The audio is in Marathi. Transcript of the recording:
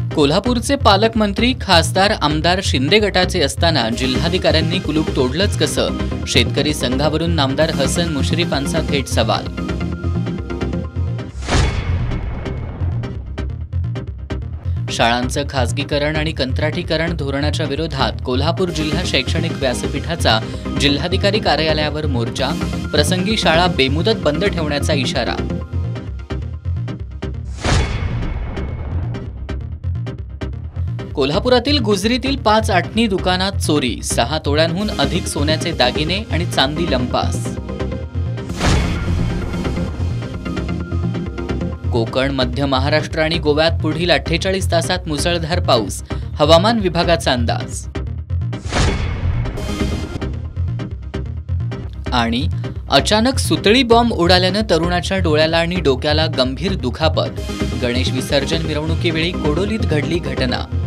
कोल्हापूरचे पालकमंत्री खासदार आमदार शिंदे गटाचे असताना जिल्हाधिकाऱ्यांनी कुलूप तोडलंच कसं? शेतकरी संघावरून नामदार हसन मुश्रीफांचा थेट सवाल. शाळांचं खासगीकरण आणि कंत्राटीकरण धोरणाच्या विरोधात कोल्हापूर जिल्हा शैक्षणिक व्यासपीठाचा जिल्हाधिकारी कार्यालयावर मोर्चा. प्रसंगी शाळा बेमुदत बंद ठेवण्याचा इशारा. कोल्हापुरातील गुजरीतील 5 आटणी दुकानात चोरी. 6 तोळ्यांहून अधिक सोन्याचे दागिने आणि चांदी लंपास. कोकण, मध्य महाराष्ट्र आणि गोव्यात पुढील 48 तासात मुसळधार पाऊस. हवामान विभागाचा अंदाज. आणि अचानक सुतळी बॉम्ब उडाल्यानं तरुणाच्या डोळ्याला आणि डोक्याला गंभीर दुखापत. गणेश विसर्जन मिरवणुकीवेळी कोडोलीत घडली घटना.